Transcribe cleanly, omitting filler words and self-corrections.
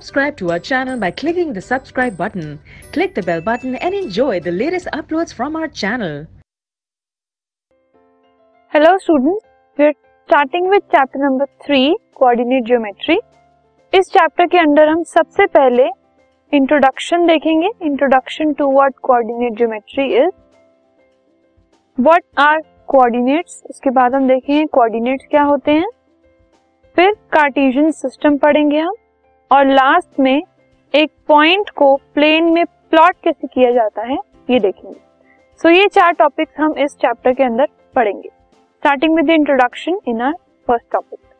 Subscribe to our channel by clicking the subscribe button. Click the bell button and enjoy the latest uploads from our channel. Hello students, we are starting with chapter number 3 coordinate geometry. इस chapter के अंदर हम सबसे पहले introduction देखेंगे। Introduction to what coordinate geometry is, what are coordinates. उसके बाद हम देखेंगे कोऑर्डिनेट्स क्या होते हैं, फिर कार्टेशियन सिस्टम पढ़ेंगे हम, और लास्ट में एक पॉइंट को प्लेन में प्लॉट कैसे किया जाता है ये देखेंगे। सो ये 4 टॉपिक्स हम इस चैप्टर के अंदर पढ़ेंगे, starting with the introduction in our first topic.